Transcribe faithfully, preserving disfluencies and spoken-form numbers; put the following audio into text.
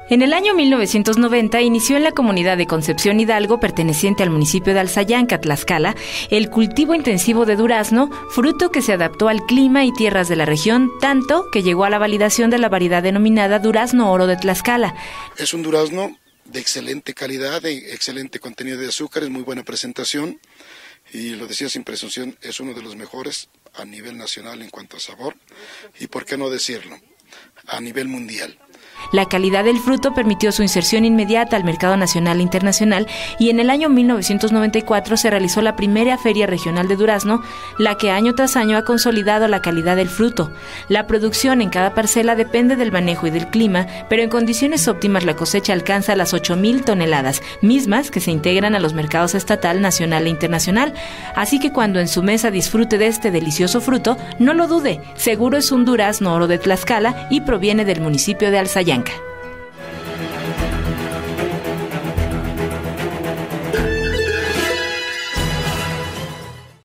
En el año mil novecientos noventa inició en la comunidad de Concepción Hidalgo, perteneciente al municipio de Alzayanca, Tlaxcala, el cultivo intensivo de durazno, fruto que se adaptó al clima y tierras de la región, tanto que llegó a la validación de la variedad denominada Durazno Oro de Tlaxcala. Es un durazno de excelente calidad, de excelente contenido de azúcares, muy buena presentación, y lo decía sin presunción, es uno de los mejores a nivel nacional en cuanto a sabor, y por qué no decirlo, a nivel mundial. La calidad del fruto permitió su inserción inmediata al mercado nacional e internacional, y en el año mil novecientos noventa y cuatro se realizó la primera Feria Regional de Durazno, la que año tras año ha consolidado la calidad del fruto. La producción en cada parcela depende del manejo y del clima, pero en condiciones óptimas la cosecha alcanza las ocho mil toneladas, mismas que se integran a los mercados estatal, nacional e internacional. Así que cuando en su mesa disfrute de este delicioso fruto, no lo dude, seguro es un Durazno Oro de Tlaxcala y proviene del municipio de Alzayanca.